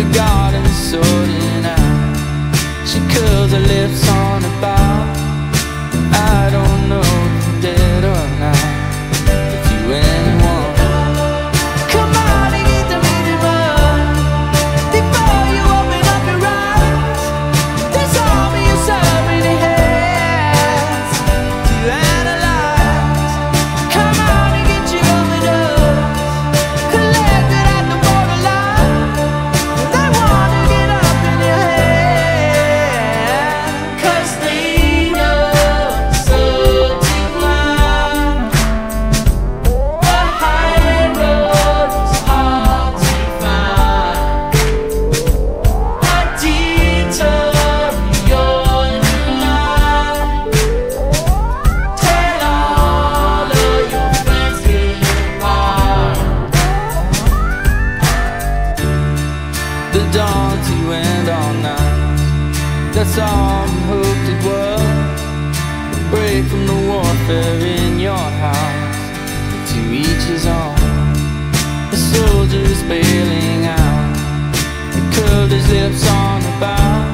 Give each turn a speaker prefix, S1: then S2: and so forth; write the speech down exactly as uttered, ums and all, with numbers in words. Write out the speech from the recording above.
S1: garden sorting out. She curls her lips on a bar. I don't know if you're dead or not, if you anyone. Come on and get the minute run before you open up your eyes. There's all me yourself in your hands to analyze. Come on and get your overdose collected at the borderline. They wanna get up in your head, 'cause they know so to climb. The high road is hard to find. A detour in your new life. Tell all of your friends get apart. The dawn to end all night. That's all we hoped it was. A break from the warfare in your house. To each his own. The soldier is bailing out. He curled his lips on the bar.